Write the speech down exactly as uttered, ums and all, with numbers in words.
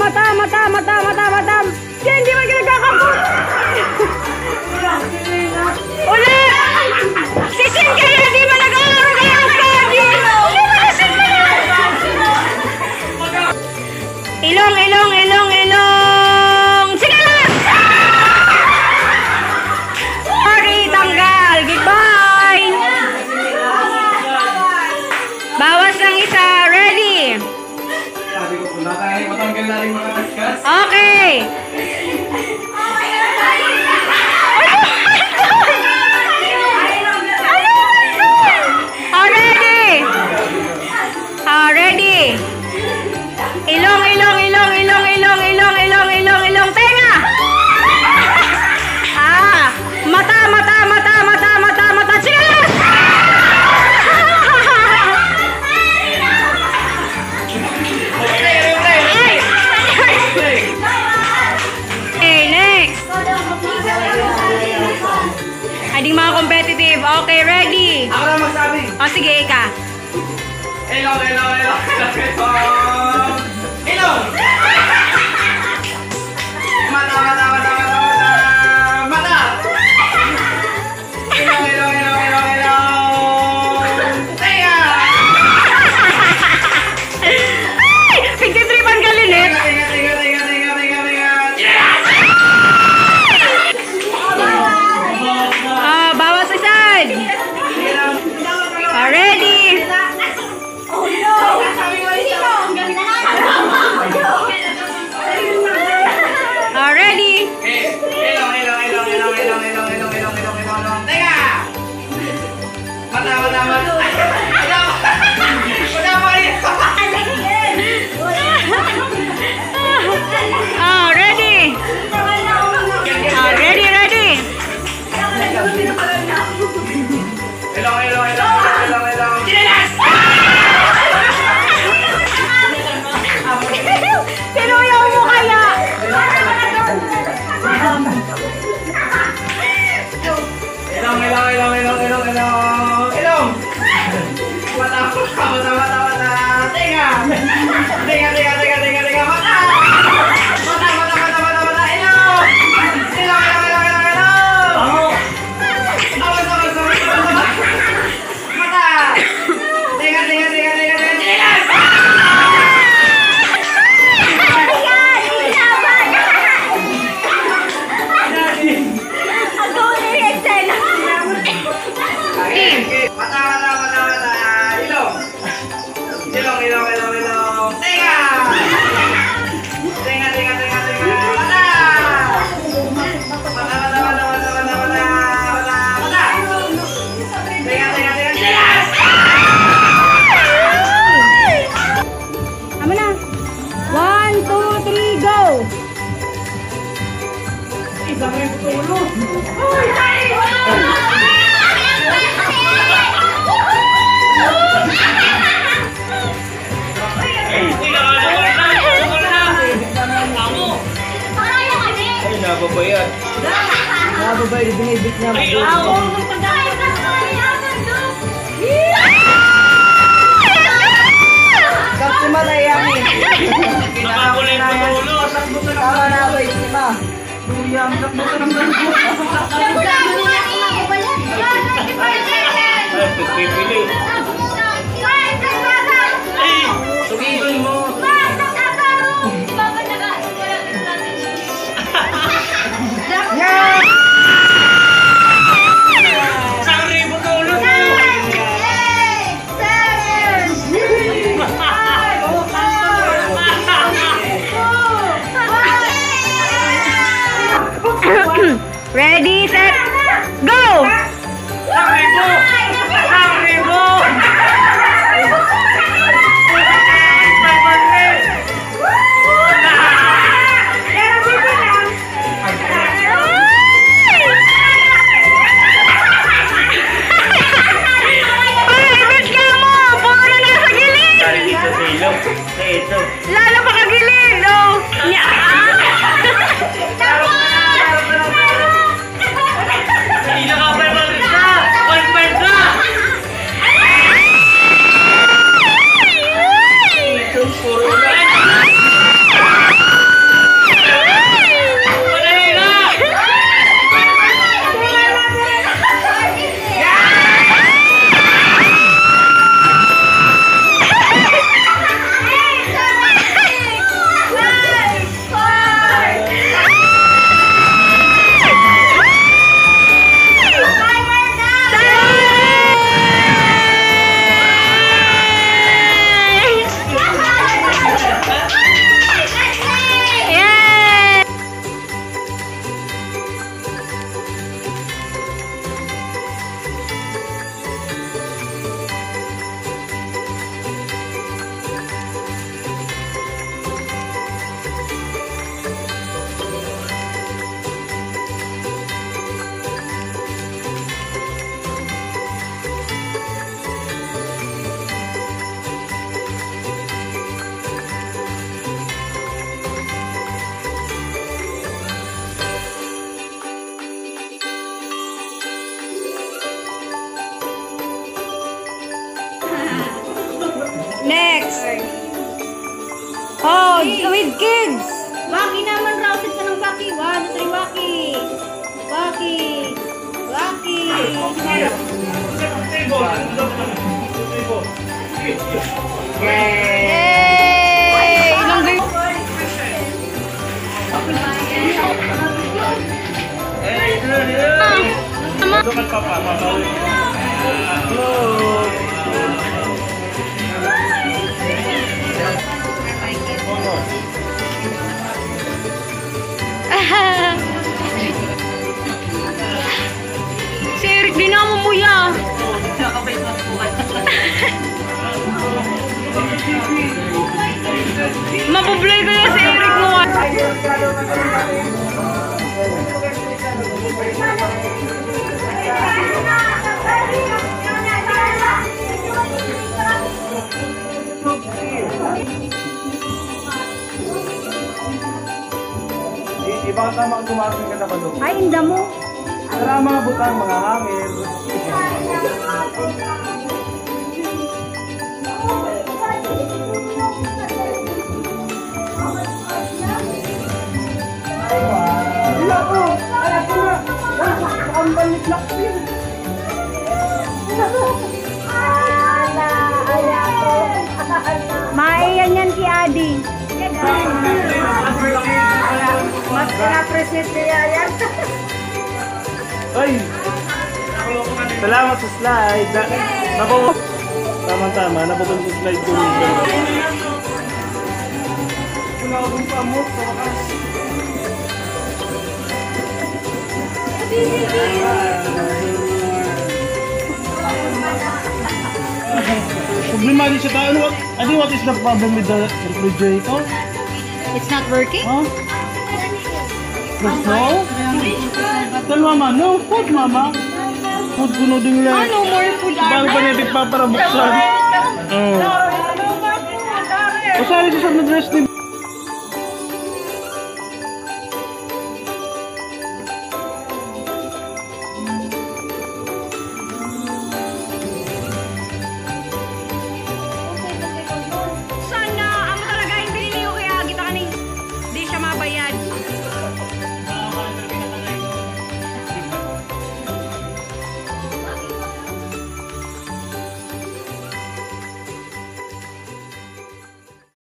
mata, mata, mata, mata, mata. Yan, hindi man kinagkakapot. Ulit! Sisin kayo, di ba nag-aaral kayo ng candy? Ulit mo sisin kayo! Ilong, ilong, ilong, ilong! Sige lang! Sorry, tanggal. Goodbye! Bawas ng isa. Ready? Sabi ko, wala tayo matanggal na rin mga kaskas. Okay! Ready? Ilong, ilong, ilong, ilong, ilong, ilong, ilong, ilong, ilong, tenga! Ah! Mata, mata, mata, mata, mata, mata, sige! Okay, next! Ading mga competitive. Okay, ready? Ako na magsabi. O, sige, ika. Ilong, ilong, ilong, ilong, ilong. Ilong! Mata, mata, mata, mata, mata. Mata! Ilong, ilong, ilong, ilong, ilong. Tenga! Ay! Pagtitripan ka, Linet. Tenga, tenga, tenga, tenga, tenga, tenga, tenga. Ah, bawas isad. Ah, ready? Ah, ready? Ilong, ilong, ilong, ilong, ilong, ilong, ilong, ilong, ilong, ilong, ilong. Tenga! Mata, mata, mata. Mata, mata, mata. Ah, ready? Ah, ready, ready? Ilong, ilong, ilong, ilong, ilong. Sinuyaw mo kaya? Ilong, ilong, ilong, ilong, ilong, ilong. Ilong! Mata, mata, mata, mata, mata. Tenga! Tenga, tenga, tenga, tenga, tenga. Mata! Mata, mata, mata, mata, mata. Ilong! Ilong, ilong, ilong, ilong, ilong. Awas, awas, awas, awas, awas. Mata! Tenga, tenga, tenga, tenga, tenga. Tigas! Mata, mata, mata, mata. Ilong! Ilong, ilong, ilong, ilong. Tenga! Tenga, tenga, tenga, tenga. Mata! Mata, mata, mata, mata, mata, mata. Mata, mata. Tenga, tenga, tenga. Tigas! Tama na. One, two, three, go! Isang yung tulo. Ay, nababayad. Nababayad, binibit niya. Ako! Kasi malayami. Nakakulit ko tulo. Tama na ako, isima. Tuyang, nakbuto ng ganito. Ay, pagpipili. Ay, sugibin mo. Isang ribo tulo. Ready, set, go! Isang ribo. Isang ribo. Kid, kids! Waki naman, Rausit ka ng Waki. One, two, three, Waki. Waki. Waki. Yay! Ilang game? Doon ka pa, papawin. Si Eric, di na mamumuya. Mabublay kaya si Eric mo. Iba ka tama ang tumating ka na ba doon? Ay, inda mo. Tara mga butang, mga hangin. Maiyan yan si Adi. Mas pinapresit niya yan. Ay! Salamat sa slide. Na, napo, tama-tama, naputol sa slide ko. Kunawag pa mo sa wakas. Problema din siya tayo. I think what is the problem with the refrigerator? It's not working? Huh? There's no? Tell mama, no food mama. Food kuno din lang. Ano, more food Bago pa nipit pa para buksan. Oh. O saan siya sa dress ni